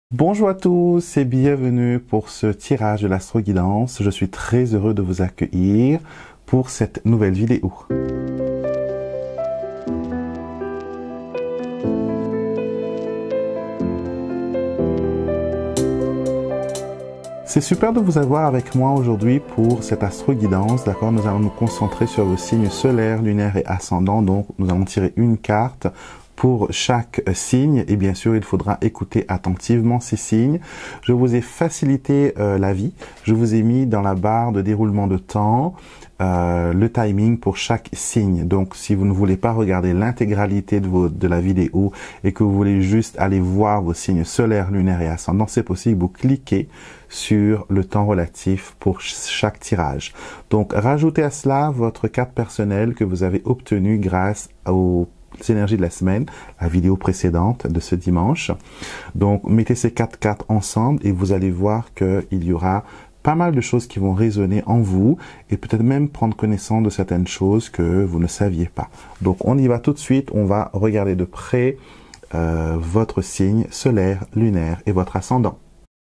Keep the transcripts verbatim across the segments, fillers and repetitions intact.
Bonjour à tous et bienvenue pour ce tirage de l'astro-guidance. Je suis très heureux de vous accueillir pour cette nouvelle vidéo. C'est super de vous avoir avec moi aujourd'hui pour cette astro-guidance, d'accord? Nous allons nous concentrer sur vos signes solaires, lunaires et ascendants. Donc, nous allons tirer une carte pour chaque signe et bien sûr, il faudra écouter attentivement ces signes. Je vous ai facilité euh, la vie. Je vous ai mis dans la barre de déroulement de temps Euh, le timing pour chaque signe. Donc, si vous ne voulez pas regarder l'intégralité de, vos, de la vidéo et que vous voulez juste aller voir vos signes solaires, lunaires et ascendants, c'est possible. Vous cliquez sur le temps relatif pour chaque tirage. Donc, rajoutez à cela votre carte personnelle que vous avez obtenue grâce aux énergies de la semaine, la vidéo précédente de ce dimanche. Donc, mettez ces quatre cartes ensemble et vous allez voir qu'il y aura pas mal de choses qui vont résonner en vous et peut-être même prendre connaissance de certaines choses que vous ne saviez pas. Donc, on y va tout de suite. On va regarder de près euh, votre signe solaire, lunaire et votre ascendant.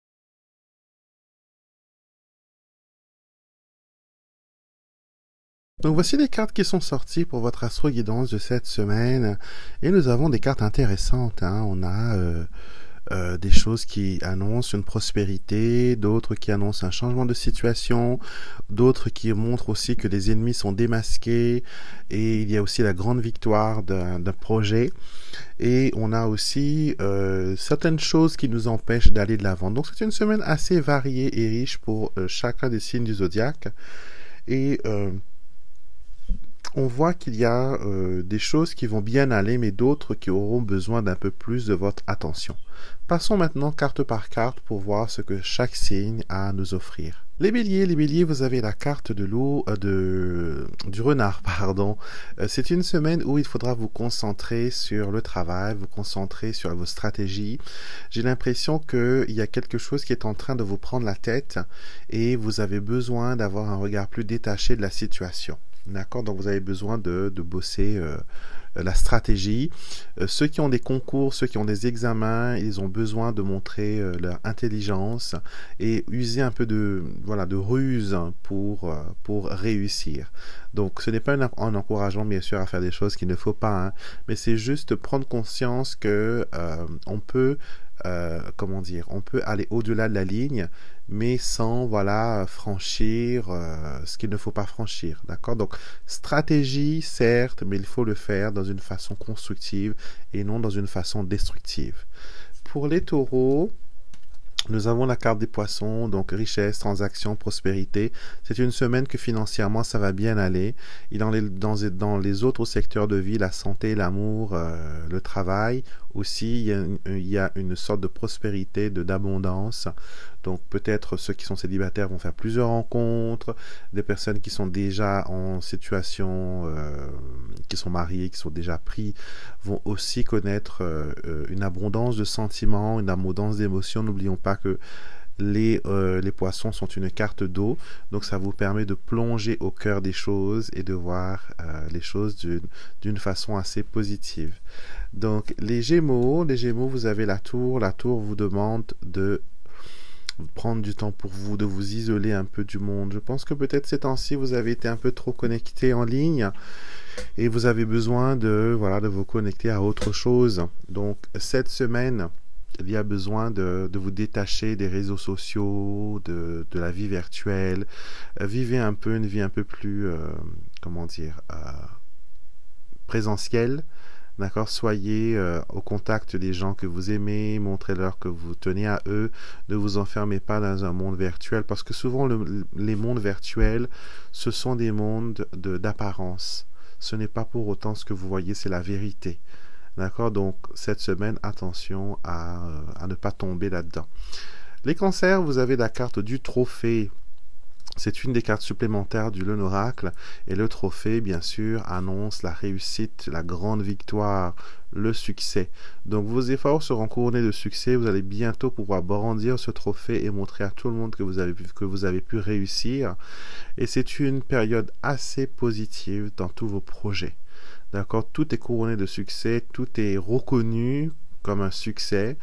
Donc, voici les cartes qui sont sorties pour votre astro-guidance de cette semaine. Et nous avons des cartes intéressantes, hein. On a euh, euh, des choses qui annoncent une prospérité, d'autres qui annoncent un changement de situation, d'autres qui montrent aussi que les ennemis sont démasqués. Et il y a aussi la grande victoire d'un d'un projet. Et on a aussi euh, certaines choses qui nous empêchent d'aller de l'avant. Donc, c'est une semaine assez variée et riche pour euh, chacun des signes du zodiaque. Et euh, on voit qu'il y a euh, des choses qui vont bien aller, mais d'autres qui auront besoin d'un peu plus de votre attention. Passons maintenant carte par carte pour voir ce que chaque signe a à nous offrir. Les béliers, les béliers, vous avez la carte de l'eau, euh, de, du renard, pardon. Euh, c'est une semaine où il faudra vous concentrer sur le travail, vous concentrer sur vos stratégies. J'ai l'impression qu'il y a quelque chose qui est en train de vous prendre la tête et vous avez besoin d'avoir un regard plus détaché de la situation. D'accord, donc vous avez besoin de, de bosser euh, la stratégie. Euh, ceux qui ont des concours, ceux qui ont des examens, ils ont besoin de montrer euh, leur intelligence et user un peu de voilà de ruse pour euh, pour réussir. Donc ce n'est pas un, un encouragement bien sûr à faire des choses qu'il ne faut pas, hein, mais c'est juste prendre conscience que euh, on peut Euh, comment dire, on peut aller au-delà de la ligne, mais sans, voilà, franchir euh, ce qu'il ne faut pas franchir, d'accord? Donc, stratégie, certes, mais il faut le faire dans une façon constructive et non dans une façon destructive. Pour les taureaux, nous avons la carte des poissons, donc richesse, transaction, prospérité. C'est une semaine que financièrement, ça va bien aller. Et dans les, dans, dans les autres secteurs de vie, la santé, l'amour, euh, le travail, aussi, il y, a une, il y a une sorte de prospérité, de d'abondance. Donc peut-être ceux qui sont célibataires vont faire plusieurs rencontres, des personnes qui sont déjà en situation, euh, qui sont mariées, qui sont déjà pris, vont aussi connaître euh, une abondance de sentiments, une abondance d'émotions. N'oublions pas que les, euh, les poissons sont une carte d'eau, donc ça vous permet de plonger au cœur des choses et de voir euh, les choses d'une d'une façon assez positive. Donc les Gémeaux, les Gémeaux, vous avez la tour. La tour vous demande de prendre du temps pour vous, de vous isoler un peu du monde. Je pense que peut-être ces temps-ci, vous avez été un peu trop connecté en ligne et vous avez besoin de, voilà, de vous connecter à autre chose. Donc, cette semaine, il y a besoin de, de vous détacher des réseaux sociaux, de, de la vie virtuelle. Euh, vivez un peu une vie un peu plus, euh, comment dire, euh, présentielle. D'accord, soyez euh, au contact des gens que vous aimez, montrez-leur que vous tenez à eux, ne vous enfermez pas dans un monde virtuel, parce que souvent le, les mondes virtuels, ce sont des mondes de, d'apparence. Ce n'est pas pour autant ce que vous voyez, c'est la vérité. D'accord, donc cette semaine, attention à, à ne pas tomber là-dedans. Les cancers, vous avez la carte du trophée. C'est une des cartes supplémentaires du Lune Oracle et le trophée, bien sûr, annonce la réussite, la grande victoire, le succès. Donc vos efforts seront couronnés de succès, vous allez bientôt pouvoir brandir ce trophée et montrer à tout le monde que vous avez, que vous avez pu réussir. Et c'est une période assez positive dans tous vos projets. D'accord, tout est couronné de succès, tout est reconnu comme un succès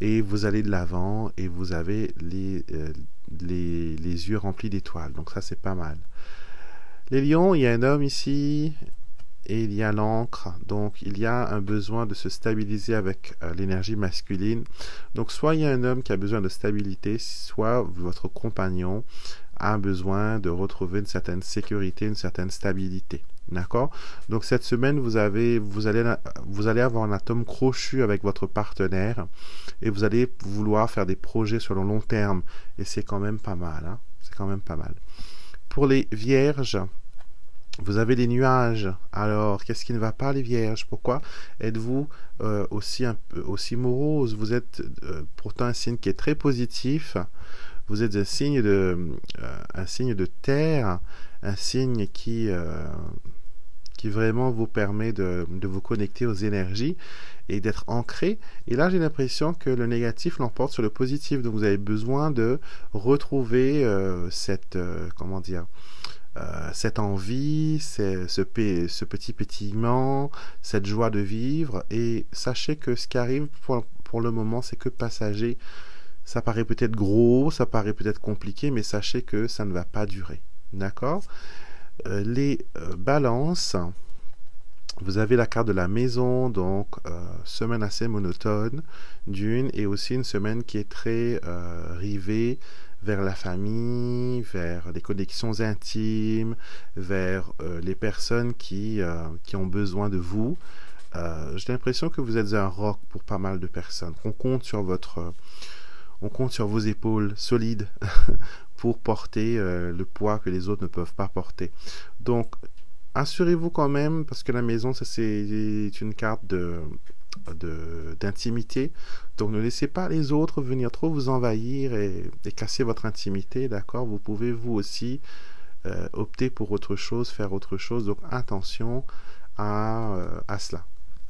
et vous allez de l'avant et vous avez les, euh, les, les yeux remplis d'étoiles. Donc ça, c'est pas mal. Les lions, il y a un homme ici et il y a l'encre. Donc il y a un besoin de se stabiliser avec euh, l'énergie masculine. Donc soit il y a un homme qui a besoin de stabilité, soit votre compagnon a besoin de retrouver une certaine sécurité, une certaine stabilité. D'accord? Donc cette semaine, vous avez, vous allez, vous allez avoir un atome crochu avec votre partenaire et vous allez vouloir faire des projets sur le long terme. Et c'est quand même pas mal. Hein? C'est quand même pas mal. Pour les vierges, vous avez des nuages. Alors, qu'est-ce qui ne va pas, les vierges? Pourquoi êtes-vous euh, aussi, un peu, aussi morose? Vous êtes euh, pourtant un signe qui est très positif. Vous êtes un signe de, euh, un signe de terre, un signe qui, euh, qui vraiment vous permet de, de vous connecter aux énergies et d'être ancré. Et là, j'ai l'impression que le négatif l'emporte sur le positif. Donc, vous avez besoin de retrouver euh, cette, euh, comment dire, euh, cette envie, ce, ce, ce petit pétillement, cette joie de vivre. Et sachez que ce qui arrive pour, pour le moment, c'est que passager. Ça paraît peut-être gros, ça paraît peut-être compliqué, mais sachez que ça ne va pas durer. D'accord? euh, Les euh, balances, vous avez la carte de la maison, donc euh, semaine assez monotone d'une, et aussi une semaine qui est très euh, rivée vers la famille, vers les connexions intimes, vers euh, les personnes qui, euh, qui ont besoin de vous. Euh, j'ai l'impression que vous êtes un roc pour pas mal de personnes. On compte sur votre... On compte sur vos épaules solides pour porter euh, le poids que les autres ne peuvent pas porter. Donc, assurez-vous quand même, parce que la maison, ça c'est une carte de, de, d'intimité. Donc, ne laissez pas les autres venir trop vous envahir et, et casser votre intimité, d'accord? Vous pouvez vous aussi euh, opter pour autre chose, faire autre chose. Donc, attention à, euh, à cela.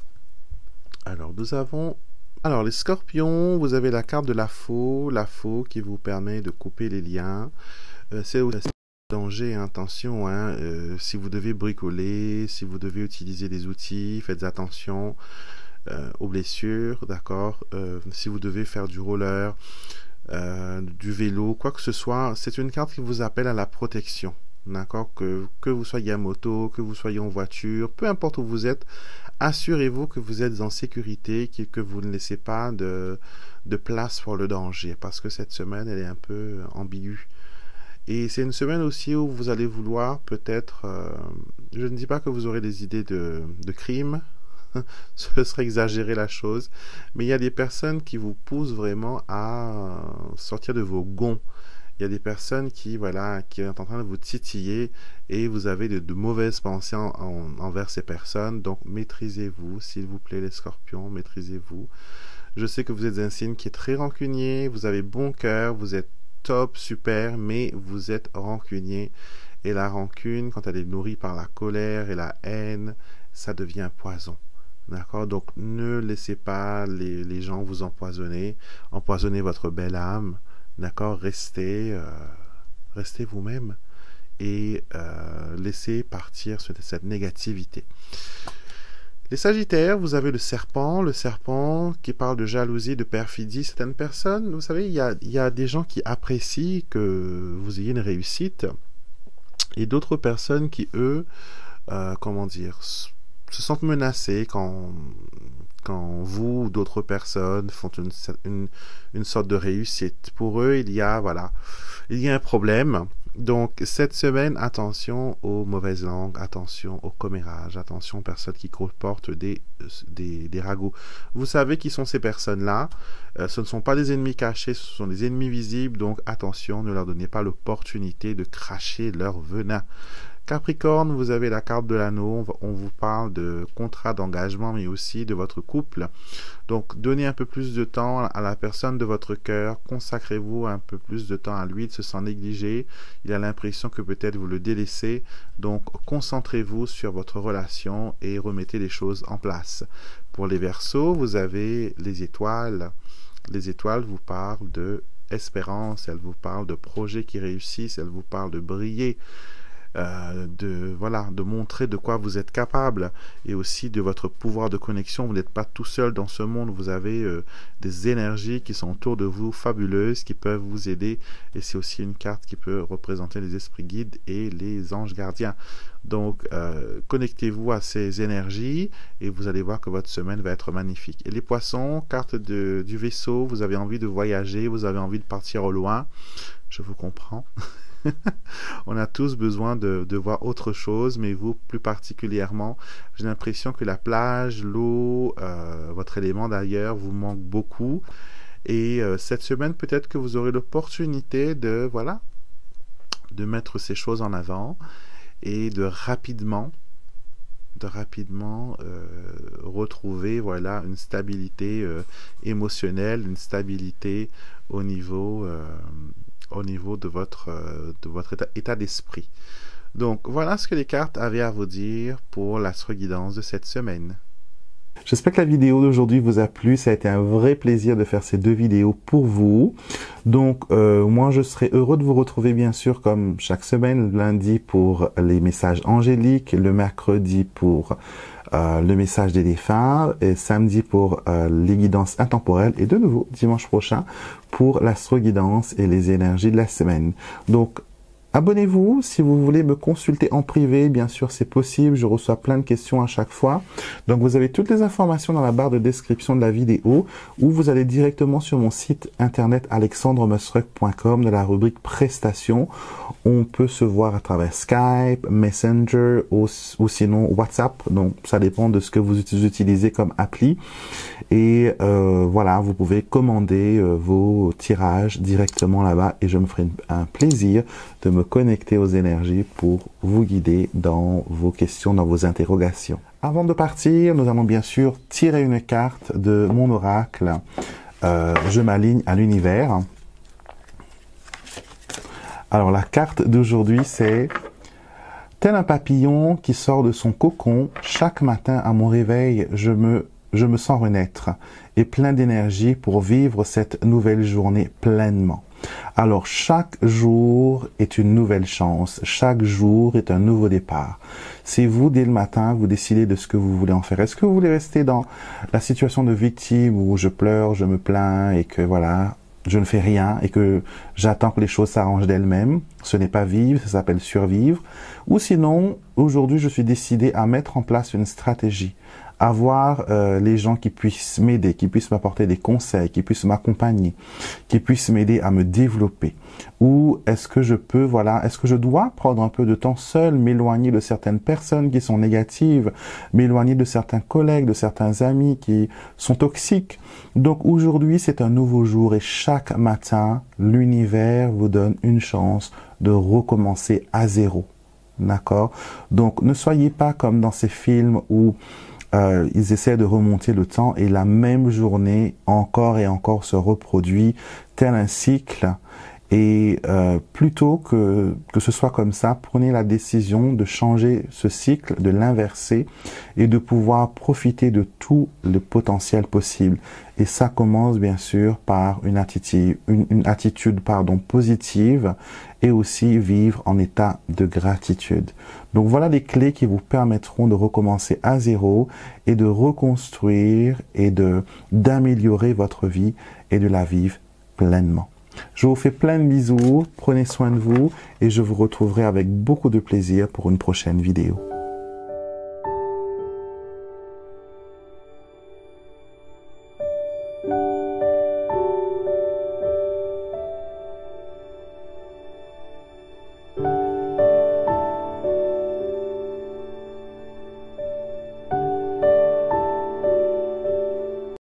Alors, nous avons... Alors, les scorpions, vous avez la carte de la faux, la faux qui vous permet de couper les liens. Euh, c'est aussi un danger, hein, attention, hein, euh, si vous devez bricoler, si vous devez utiliser des outils, faites attention euh, aux blessures, d'accord. Euh, si vous devez faire du roller, euh, du vélo, quoi que ce soit, c'est une carte qui vous appelle à la protection, d'accord. Que, que vous soyez à moto, que vous soyez en voiture, peu importe où vous êtes, assurez-vous que vous êtes en sécurité, que vous ne laissez pas de, de place pour le danger, parce que cette semaine, elle est un peu ambiguë. Et c'est une semaine aussi où vous allez vouloir peut-être, euh, je ne dis pas que vous aurez des idées de, de crime, ce serait exagérer la chose, mais il y a des personnes qui vous poussent vraiment à sortir de vos gonds. Il y a des personnes qui, voilà, qui sont en train de vous titiller et vous avez de, de mauvaises pensées en, en, envers ces personnes. Donc, maîtrisez-vous, s'il vous plaît, les scorpions, maîtrisez-vous. Je sais que vous êtes un signe qui est très rancunier, vous avez bon cœur, vous êtes top, super, mais vous êtes rancunier. Et la rancune, quand elle est nourrie par la colère et la haine, ça devient poison. D'accord? Donc, ne laissez pas les, les gens vous empoisonner, empoisonner votre belle âme. D'accord, restez, euh, restez vous-même et euh, laissez partir cette, cette négativité. Les Sagittaires, vous avez le serpent, le serpent qui parle de jalousie, de perfidie. Certaines personnes, vous savez, il y a, il y a des gens qui apprécient que vous ayez une réussite et d'autres personnes qui, eux, euh, comment dire, se sentent menacés quand... quand vous ou d'autres personnes font une, une, une sorte de réussite. Pour eux, il y a, voilà, il y a un problème. Donc, cette semaine, attention aux mauvaises langues, attention aux commérages, attention aux personnes qui colportent des, des, des ragots. Vous savez qui sont ces personnes-là. Euh, ce ne sont pas des ennemis cachés, ce sont des ennemis visibles. Donc, attention, ne leur donnez pas l'opportunité de cracher leur venin. Capricorne, vous avez la carte de l'anneau, on vous parle de contrat d'engagement, mais aussi de votre couple. Donc, donnez un peu plus de temps à la personne de votre cœur, consacrez-vous un peu plus de temps à lui, il se sent négligé, il a l'impression que peut-être vous le délaissez, donc concentrez-vous sur votre relation et remettez les choses en place. Pour les Verseaux, vous avez les étoiles. Les étoiles vous parlent de espérance, elles vous parlent de projets qui réussissent, elles vous parlent de briller. euh, de, voilà, de montrer de quoi vous êtes capable et aussi de votre pouvoir de connexion. Vous n'êtes pas tout seul dans ce monde, vous avez euh, des énergies qui sont autour de vous, fabuleuses, qui peuvent vous aider, et c'est aussi une carte qui peut représenter les esprits guides et les anges gardiens. Donc, euh, connectez-vous à ces énergies et vous allez voir que votre semaine va être magnifique. Et les poissons, carte de, du vaisseau, vous avez envie de voyager, vous avez envie de partir au loin. Je vous comprends. On a tous besoin de, de voir autre chose, mais vous plus particulièrement, j'ai l'impression que la plage, l'eau, euh, votre élément d'ailleurs vous manque beaucoup. Et euh, cette semaine, peut-être que vous aurez l'opportunité de, voilà, de mettre ces choses en avant et de rapidement, de rapidement euh, retrouver, voilà, une stabilité euh, émotionnelle, une stabilité au niveau, euh, au niveau de votre, euh, de votre état, état d'esprit. Donc, voilà ce que les cartes avaient à vous dire pour l'astro-guidance de cette semaine. J'espère que la vidéo d'aujourd'hui vous a plu. Ça a été un vrai plaisir de faire ces deux vidéos pour vous. Donc, euh, moi, je serai heureux de vous retrouver, bien sûr, comme chaque semaine, le lundi pour les messages angéliques, le mercredi pour euh, le message des défunts, et samedi pour euh, les guidances intemporelles, et de nouveau, dimanche prochain, pour l'astro-guidance et les énergies de la semaine. Donc, abonnez-vous si vous voulez me consulter en privé, bien sûr c'est possible, je reçois plein de questions à chaque fois. Donc vous avez toutes les informations dans la barre de description de la vidéo ou vous allez directement sur mon site internet alexandre musruck point com dans la rubrique prestations. On peut se voir à travers Skype, Messenger ou, ou sinon WhatsApp, donc ça dépend de ce que vous utilisez comme appli. Et euh, voilà, vous pouvez commander euh, vos tirages directement là-bas et je me ferai un plaisir de me connecter aux énergies pour vous guider dans vos questions, dans vos interrogations. Avant de partir, nous allons bien sûr tirer une carte de mon oracle. Euh, je m'aligne à l'univers. Alors la carte d'aujourd'hui c'est « Tel un papillon qui sort de son cocon, chaque matin à mon réveil, je me, je me sens renaître et plein d'énergie pour vivre cette nouvelle journée pleinement. » Alors, chaque jour est une nouvelle chance. Chaque jour est un nouveau départ. C'est vous, dès le matin, vous décidez de ce que vous voulez en faire. Est-ce que vous voulez rester dans la situation de victime où je pleure, je me plains et que voilà, je ne fais rien et que j'attends que les choses s'arrangent d'elles-mêmes? Ce n'est pas vivre, ça s'appelle survivre. Ou sinon, aujourd'hui, je suis décidé à mettre en place une stratégie. Avoir euh, les gens qui puissent m'aider, qui puissent m'apporter des conseils, qui puissent m'accompagner, qui puissent m'aider à me développer. Ou est-ce que je peux, voilà, est-ce que je dois prendre un peu de temps seul, m'éloigner de certaines personnes qui sont négatives, m'éloigner de certains collègues, de certains amis qui sont toxiques. Donc aujourd'hui, c'est un nouveau jour et chaque matin, l'univers vous donne une chance de recommencer à zéro. D'accord? Donc ne soyez pas comme dans ces films où Euh, ils essaient de remonter le temps et la même journée encore et encore se reproduit tel un cycle. Et euh, plutôt que, que ce soit comme ça, prenez la décision de changer ce cycle, de l'inverser et de pouvoir profiter de tout le potentiel possible. Et ça commence bien sûr par une attitude, une, une attitude pardon, positive et aussi vivre en état de gratitude. Donc voilà les clés qui vous permettront de recommencer à zéro et de reconstruire et de d'améliorer votre vie et de la vivre pleinement. Je vous fais plein de bisous, prenez soin de vous et je vous retrouverai avec beaucoup de plaisir pour une prochaine vidéo.